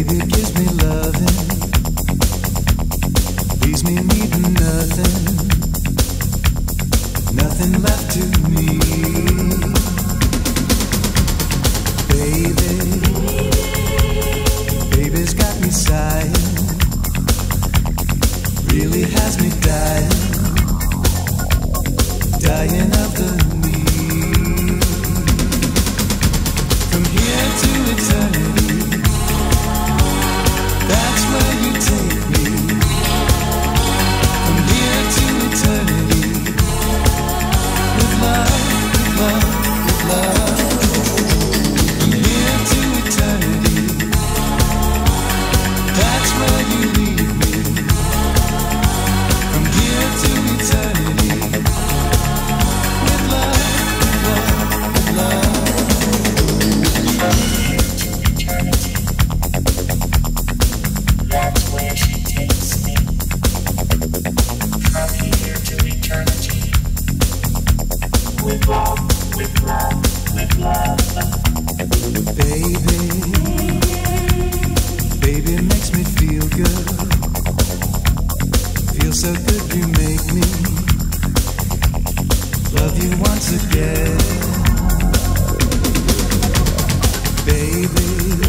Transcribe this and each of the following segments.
Baby gives me loving, leaves me needing nothing, nothing left to me. Baby, baby's got me sighing, really has me dying, dying of the need. From here to eternity, that's where you take me. From here to eternity, with love, with love, with love. From here to eternity, that's where you lead me. From here to eternity, with love, with love, with love. That's where she takes me. From here to eternity. With love, with love, with love. Baby, baby makes me feel good. Feel so good you make me love you once again. Baby,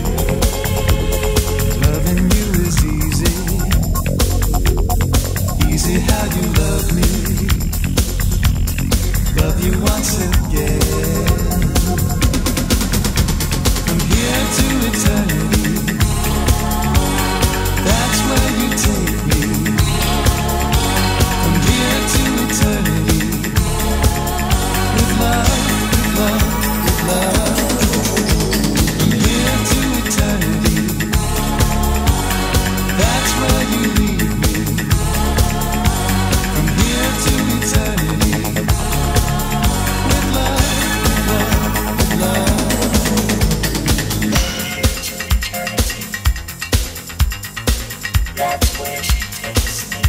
loving you is easy. Easy how you love me. Love you once again. From here to eternity, that's where you take me. From here to eternity, with love, with love, with love. From here to eternity, that's where you lead me. From here to eternity, with love, with love, with love. That's where she takes me.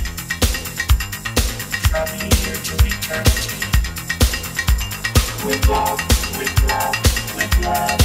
From here to eternity. With love, with love, with love.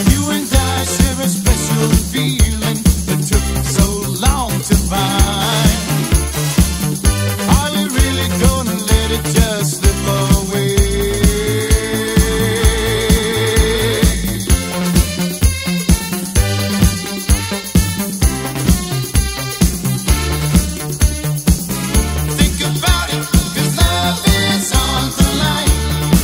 You and I share a special feeling that took so long to find. Are we really gonna let it just slip away? Think about it, 'cause love is on the line.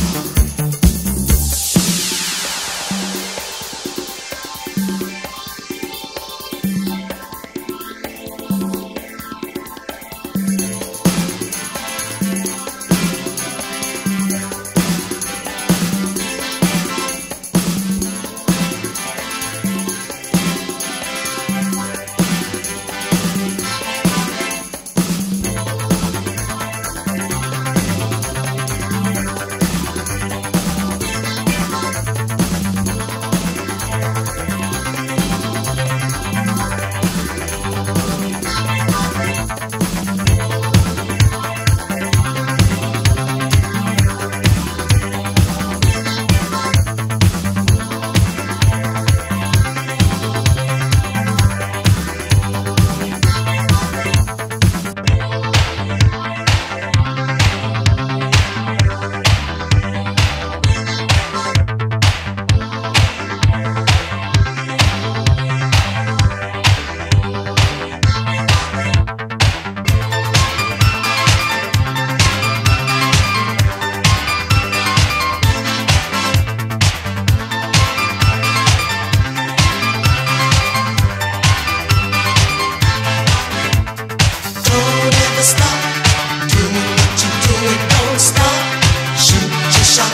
Don't ever stop doing what you're doing. Don't stop. Shoot your shot.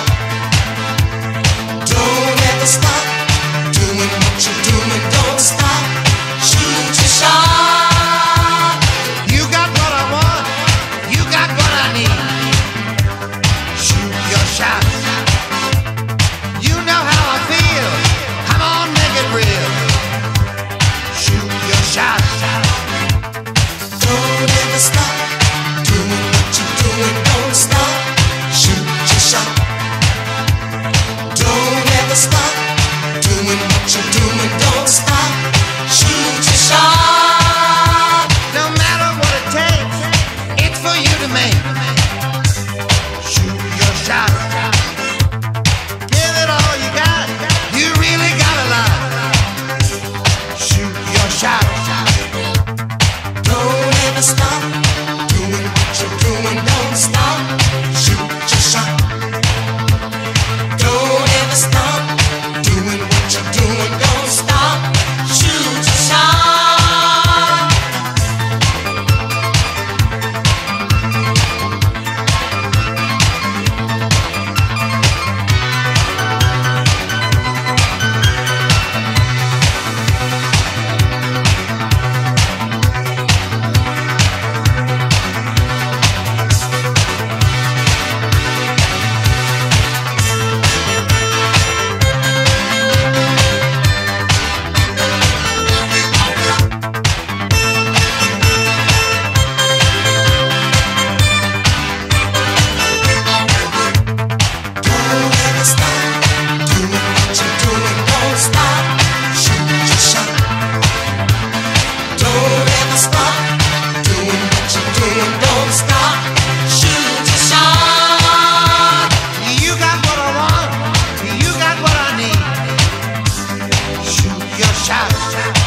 Don't ever stop doing what you're doing. Don't stop. Shoot your shot. You got what I want. You got what I need. Shoot your shot. You know how I feel. Come on, make it real. Shoot your shot. Don't ever stop doing what you're doing. Don't stop. Shoot your shot. Don't ever stop doing what you're doing. Don't stop. Shoot your shot. No matter what it takes, it's for you to make. Shoot your shot. Give it all you got. You really got a lot. Shoot your shot. Don't ever stop doing what you're doing. Don't stop. Shoot your shot. Don't ever stop doing what you're doing. Don't stop. Shoot your shot. Don't ever stop doing what you're doing. Don't stop. Shoot your shot. Don't ever stop doing what you're doing. Don't stop. Shoot your shot. You got what I want. You got what I need. Shoot your shot.